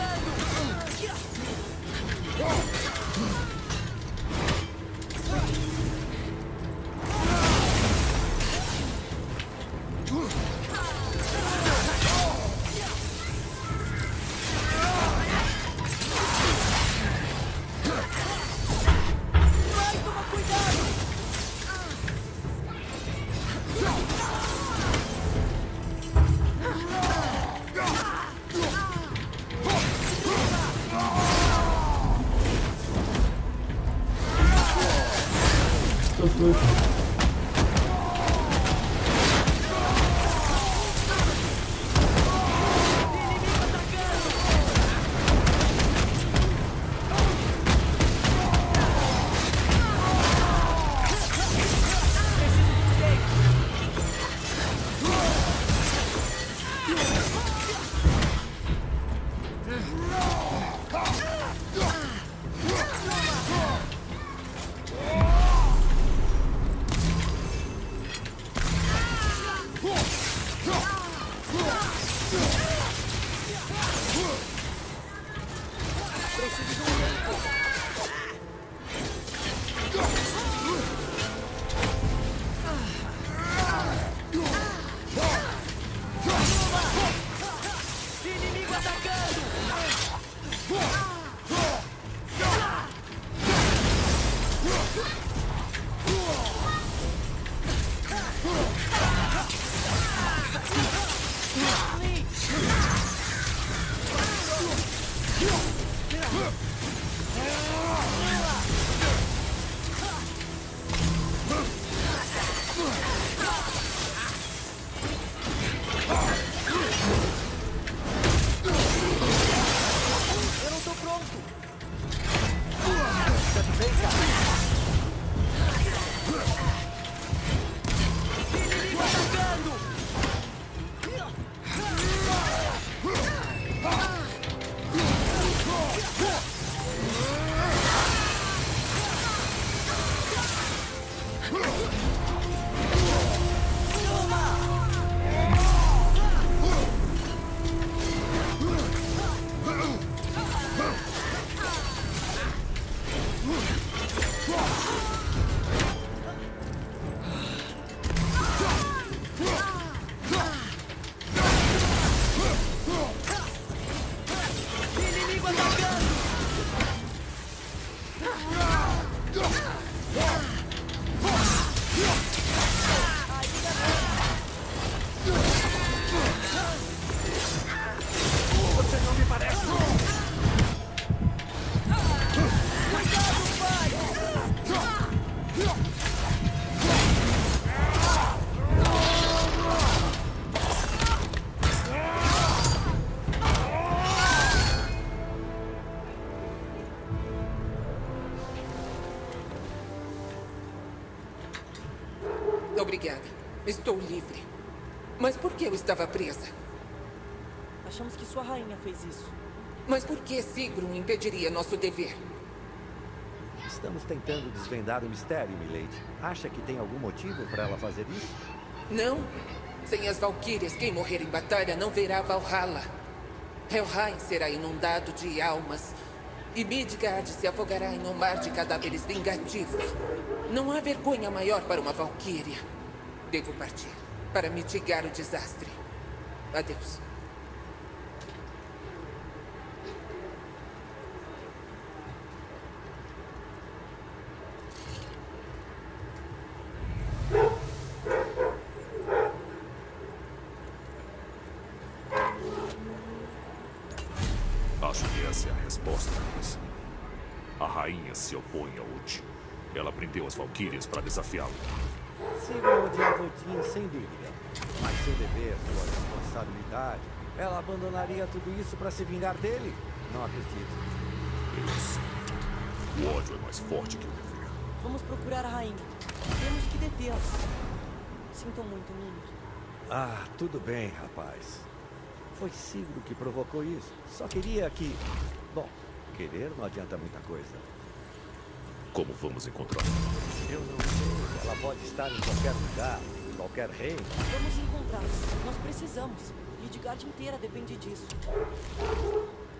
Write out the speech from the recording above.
Obrigada. Estou livre. Mas por que eu estava presa? Achamos que sua rainha fez isso. Mas por que Sigrun impediria nosso dever? Estamos tentando desvendar o mistério, Milady. Acha que tem algum motivo para ela fazer isso? Não. Sem as Valquírias, quem morrer em batalha não verá Valhalla. Helheim será inundado de almas. E Midgard se afogará em um mar de cadáveres vingativos. Não há vergonha maior para uma Valquíria. Devo partir para mitigar o desastre. Adeus. Acho que essa é a resposta, mas a rainha se opõe a Odin. Ela prendeu as Valquírias para desafiá-lo. Sigrun odiava Odin, sem dúvida. Mas seu dever, sua responsabilidade, ela abandonaria tudo isso para se vingar dele? Não acredito. Isso. O ódio é mais forte que o dever. Vamos procurar a rainha. Temos que detê-la. Sinto muito, Mimir. Ah, tudo bem, rapaz. Foi Sigrun que provocou isso. Só queria que... Bom, querer não adianta muita coisa. Como vamos encontrá-la? Eu não sei. Ela pode estar em qualquer lugar, em qualquer reino. Vamos encontrá-la. Nós precisamos. Midgard inteira depende disso.